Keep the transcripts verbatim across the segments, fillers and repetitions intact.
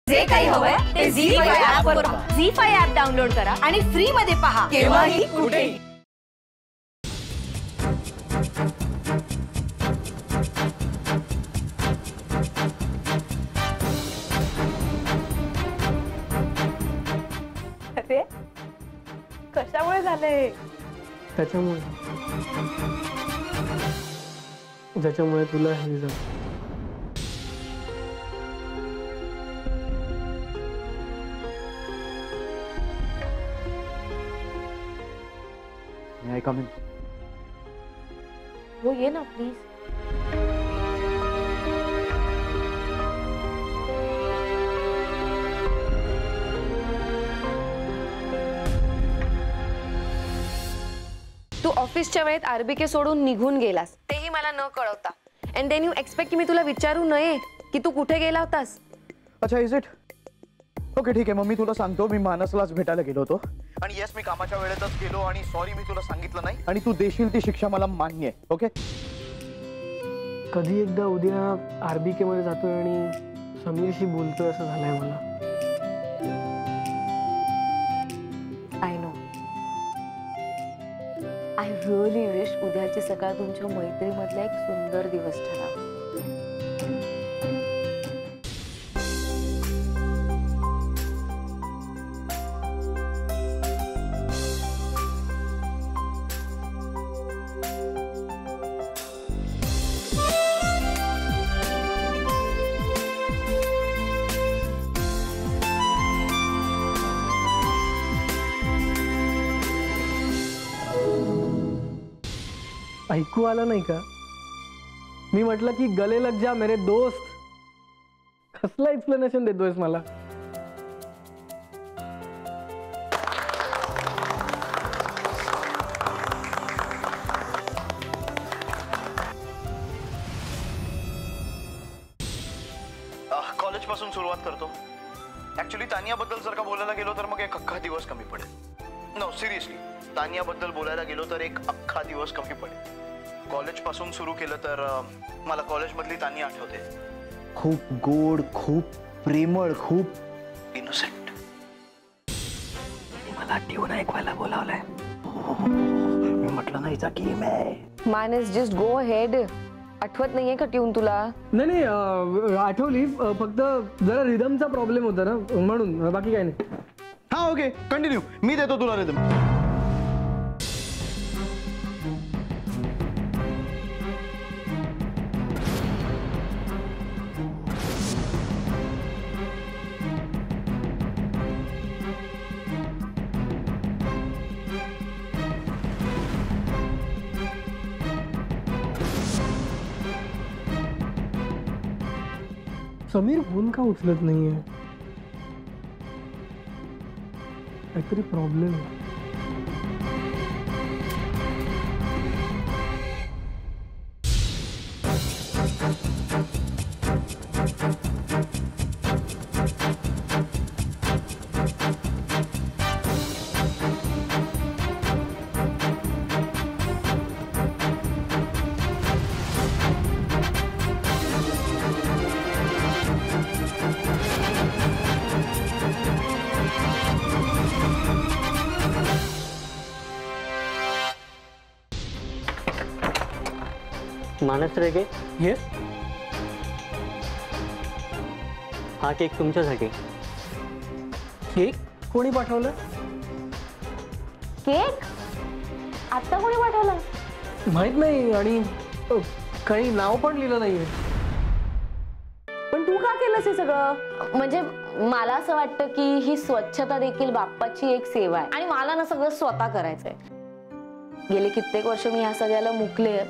जे काही हवंय ते झी फाईव्ह ॲप वर पहा. झी फाईव्ह ॲप डाउनलोड करा आणि फ्री मध्ये पहा केव्हाही कुठेही. अरे कशामुळे झालंय? त्याच्यामुळे ज्याच्यामुळे तुला हे झालं. I come in? हो ये ना प्लीज. तू ऑफिसच्या वेळेत आरबीके सोडून निघून गेलास, तेही मला न कळवता. अँड देन यू एक्सपेक्ट की मी तुला विचारू नये की तू कुठे गेला होतास. अच्छा इज इट? ओके ठीक आहे, मग मी तुला सांगतो. मी मानसलाच भेटायला गेलो होतो आणि येस मी कामाच्या वेळेतच गेलो आणि सॉरी मी तुला सांगितलं नाही आणि तू देशील ती शिक्षा मला मान्य आहे. ओके कधी एकदा उद्या आरबीके मध्ये जातोय आणि समीरशी बोलतोय असं झालंय मला. I know. I really wish उद्याची सकाळ तुमच्या मैत्रीमधला एक सुंदर दिवस ठरावा. ऐकू आलं नाही का? मी म्हटलं की गले लग जा मेरे दोस्त. कसला एक्सप्लेनेशन देतोयस मला? कॉलेज पासून सुरुवात करतो. ऍक्च्युली तानियाबद्दल जर का बोलायला गेलो तर मग एक अख्खा दिवस कमी पडेल. नो सिरियसली, तानियाबद्दल बोलायला गेलो तर एक अख्खा दिवस कमी पडेल. कॉलेज पासून सुरू केलं तर मला कॉलेज मधली तानिया आठवते. खूप गोड, खूप प्रेमळ, खूप इनोसेंट. मला ट्यून ऐकवायला बोलावलंय. मी म्हटलं नाही चा गेम आहे. मानस जस्ट गो अहेड. आठवत नाहीये का ट्यून तुला? नाही नाही आठवली, फक्त जरा रिदमचा प्रॉब्लेम होता ना म्हणून, बाकी काय नाही. हा ओके कंटिन्यू. मी देतो तुला रिदम. समीर फोन का उचलत नाहीये? काहीतरी प्रॉब्लेम आहे. मानस रेगे, येस. हा केक तुमच्यासाठी. केक कोणी पाठवलं? केक आता कोणी पाठवला? माहित नाही आणि काही नाव पण लिहिलं नाहीये. पण तू का केलंस हे सगळं? म्हणजे मला असं वाटतं की ही स्वच्छता देखील बाप्पाची एक सेवा आहे आणि मला ना सगळं स्वतः करायचंय. गेले कित्येक वर्ष मी ह्या सगळ्याला मुकले,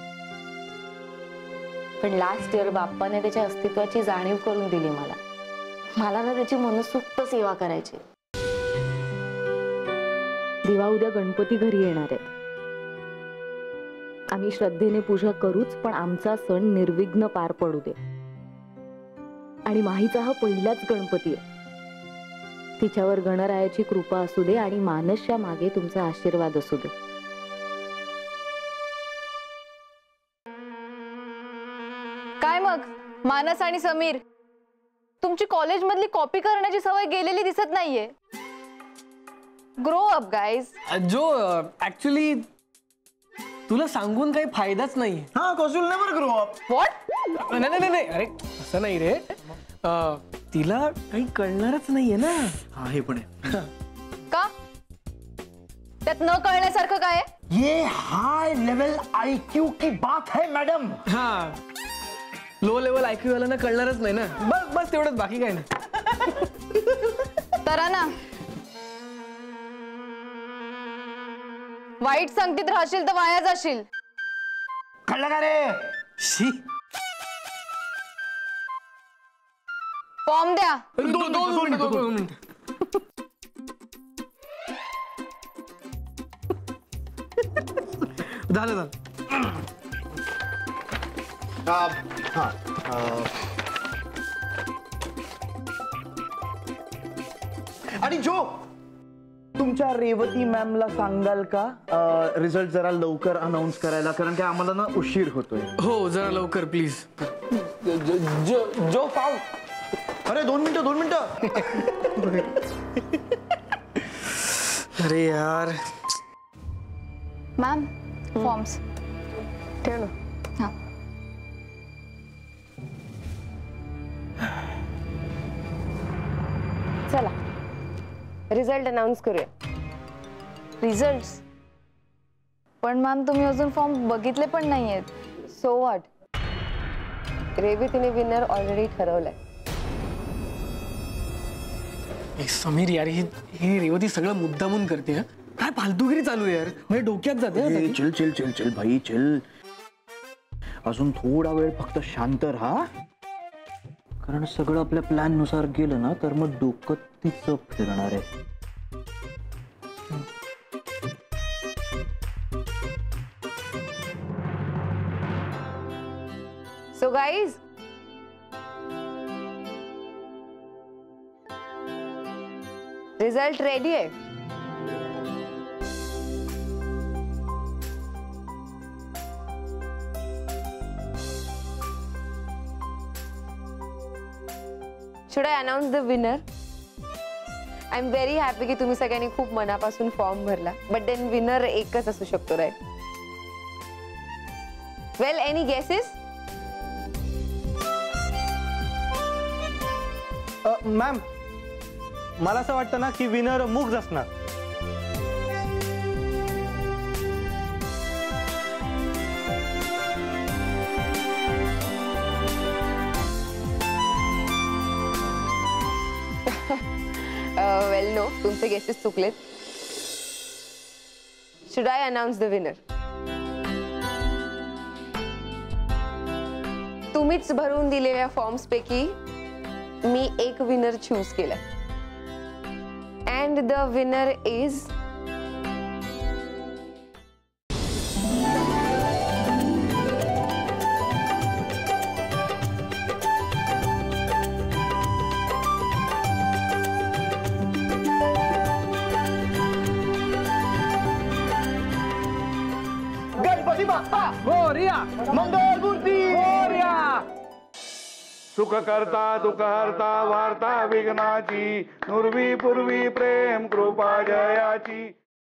पण लास्ट इयर बाप्पाने त्याच्या अस्तित्वाची जाणीव करून दिली मला. मला ना त्याची मनसोक्त सेवा करायची. दिवा उद्या गणपती घरी येणार आहेत. आम्ही श्रद्धेने पूजा करूच, पण आमचा सण निर्विघ्न पार पडू दे. आणि माहीचा हा पहिलाच गणपती आहे. तिच्यावर गणरायाची कृपा असू दे आणि मानसच्या मागे तुमचा आशीर्वाद असू दे. काय मग मानस आणि समीर तुमची कॉलेज मधली कॉपी करण्याची सवय गेलेली दिसत नाहीये. Grow up guys. जो ऍक्च्युली तुला सांगून काही फायदाच नाही. हा कॉस्ट नेवर ग्रो अप. व्हॉट? नाही नाही नाही अरे असं नाही रे. अं, तिला काही कळणारच नाहीये ना. हा हे पण आहे. का? त्यात न कळण्यासारखं काय आहे? ये हाई लेवल आईक्यू की बात है मैडम. हा लो लेवल आयक्यू वाला ना कळणारच नाही ना. बस बस तेवढंच, बाकी काय नाही. तरा ना वाईट संगतीत राहशील तर वाया जाशील. कळलं का रे? शी. फॉर्म द्या. दोन दोन दोन मिनिटं, दोन मिनिटं. झालं झालं. हा आणि जो तुमच्या रेवती मॅमला सांगाल का रिझल्ट जरा लवकर अनाउन्स करायला, कारण की आम्हाला ना उशीर होतोय. हो जरा लवकर प्लीज. जो पाव. अरे दोन मिनिटं दोन मिनिटं. अरे यार. मॅम फॉर्म्स ठेव ना. हा. चला रिझल्ट अनाउन्स करूया. रिझल्ट? पण मॅम तुम्ही अजून फॉर्म बघितले पण नाहीयेत. So what? रेवतीने विनर ऑलरेडी ठरवलाय. ए, समीर यार ही ही रेवती सगळं मुद्दामून करते. हा? काय फालतूगिरी चालू आहे यार. म्हणजे डोक्यात जाते. हा, चिल चिल चिल चिल भाई चिल. अजून थोडा वेळ फक्त शांत राहा, कारण सगळं आपल्या प्लॅन नुसार गेलं ना तर मग डोकं तिचं फिरणार आहे. सो गाईज रिझल्ट रेडी आहे. Should I announce the winner? I'm very happy की तुम्ही सगळ्यांनी खूप मनापासून फॉर्म भरला. बट देन विनर एकच असू शकतो, right? Well, any guesses? Ma'am मला असं वाटतं ना की विनर मुग्ध असणार. वेल नो, तुमचे गेसेस चुकलेत. Should I announce the winner? तुम्हीच भरून दिलेल्या फॉर्म्स पैकी मी एक विनर चूज केला. And the winner is Ganpati Bappa Morya. Mangalmurti Morya. सुख करता दुःख हरता वार्ता विघ्नाची नुर्वी पूर्वी प्रेम कृपा जयाची.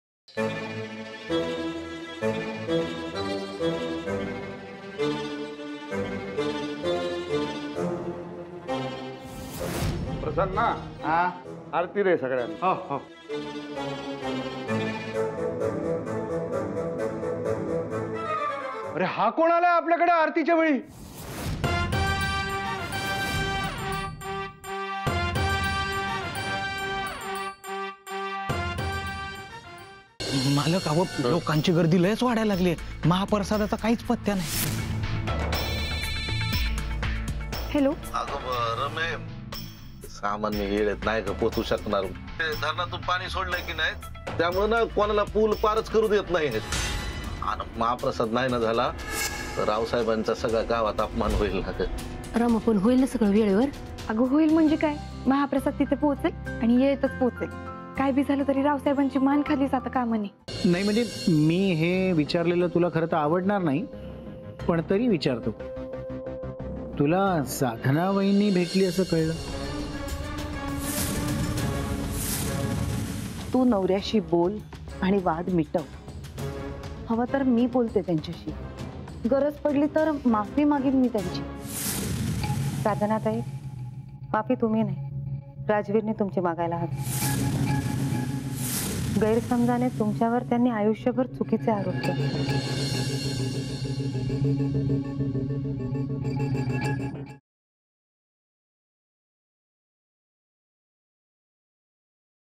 प्रसन्न हा आरती रे सगळ्यांना. हो हो. अरे हा कोण आलाय आपल्याकडे आरतीच्या वेळी? मालक, अहो लोकांची गर्दी लयच वाढायला लागली. महाप्रसादाचा काहीच पत्त्या नाही. हॅलो. अगं रमे, सामान्य येळेत नाही का पोचू शकणार. ते धरणातून पाणी सोडलंय की नाही, त्यामुळे ना कोणाला पूल पारच करू देत नाही. आणि महाप्रसाद नाही ना झाला तर रावसाहेबांचा सगळ्या गावात अपमान होईल ना. राम, पण होईल ना सगळं वेळेवर? अगं होईल म्हणजे काय? महाप्रसाद तिथे पोहोचेल आणि येतच पोहोचेल. काय बी झालं तरी रावसाहेबांची मान खाली जाता कामा नये. नाही म्हणजे मी हे विचारलेलं तुला खरं तर आवडणार नाही, पण तरी विचारतो. तुला साधना वहिनी भेटली असं कळलं? तू नवऱ्याशी बोल आणि वाद मिटव. हवं तर मी बोलते त्यांच्याशी. गरज पडली तर माफी मागीन मी त्यांची. साधनाताई, माफी तुम्ही नाही, राजवीरने तुमची मागायला हवी. गैरसमजाने तुमच्यावर त्यांनी आयुष्यभर चुकीचे आरोप केले.